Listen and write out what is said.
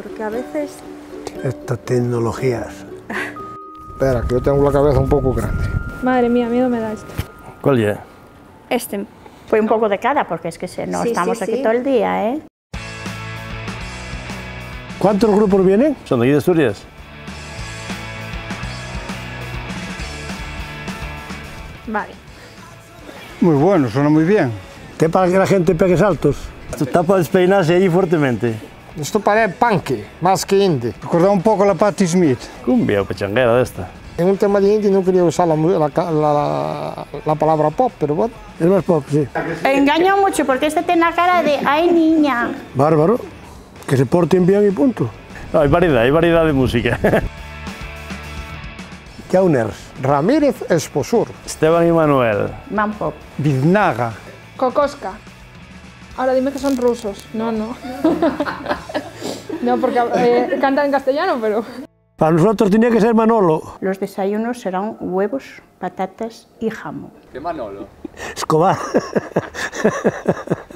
porque a veces... Estas tecnologías. Espera, que yo tengo la cabeza un poco grande. Madre mía, miedo me da esto. ¿Cuál es? Este. Fue un poco de cada, porque es que no estamos aquí todo el día, ¿eh? ¿Cuántos grupos vienen? ¿Son de aquí de Asturias? Vale. Muy bueno, suena muy bien. ¿Qué para que la gente pegue saltos? Esto está para despeinarse ahí fuertemente. Esto parece punk, más que indie. Recuerda un poco la Patti Smith. Cumbia o pechanguera de esta. En un tema de indie no quería usar la palabra pop, pero bueno. Es más pop, sí. Engañó mucho, porque este tiene la cara de ¡ay, niña! Bárbaro. Que se porten bien y punto. No, hay variedad de música. Jauners. Ramírez Esposur. Esteban y Manuel. Man pop. Biznaga. Kokoska. Ahora dime que son rusos. No, no. No, porque cantan en castellano, pero... Para nosotros tenía que ser Manolo. Los desayunos serán huevos, patatas y jamón. ¿Qué Manolo? Escobar.